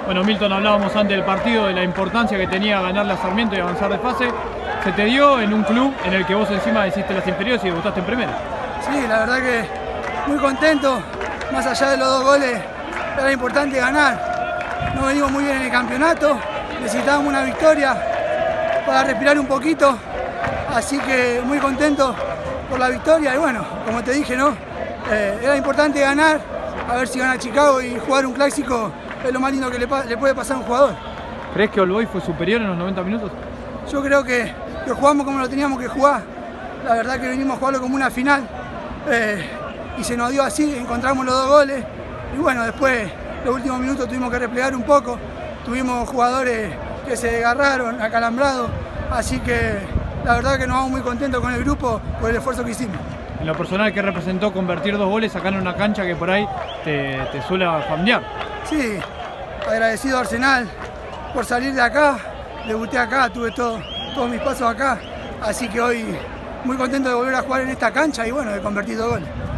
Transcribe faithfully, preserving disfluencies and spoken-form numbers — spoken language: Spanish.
Bueno, Milton, hablábamos antes del partido de la importancia que tenía ganarle a Sarmiento y avanzar de fase. Se te dio en un club en el que vos encima hiciste las inferiores y debutaste en primera. Sí, la verdad que muy contento. Más allá de los dos goles, era importante ganar. No venimos muy bien en el campeonato, necesitábamos una victoria para respirar un poquito. Así que muy contento por la victoria y bueno, como te dije, ¿no? Eh, era importante ganar, a ver si gana Chicago y jugar un clásico es lo más lindo que le, le puede pasar a un jugador. ¿Crees que All Boys fue superior en los noventa minutos? Yo creo que lo jugamos como lo teníamos que jugar. La verdad que venimos a jugarlo como una final eh, y se nos dio así, encontramos los dos goles y bueno, después los últimos minutos tuvimos que replegar un poco, tuvimos jugadores que se agarraron, acalambrados, así que la verdad que nos vamos muy contentos con el grupo por el esfuerzo que hicimos. En lo personal, ¿qué representó convertir dos goles acá en una cancha que por ahí te, te suele familiar? Sí, agradecido a Arsenal por salir de acá, debuté acá, tuve todo, todos mis pasos acá, así que hoy muy contento de volver a jugar en esta cancha y bueno, de convertir dos goles.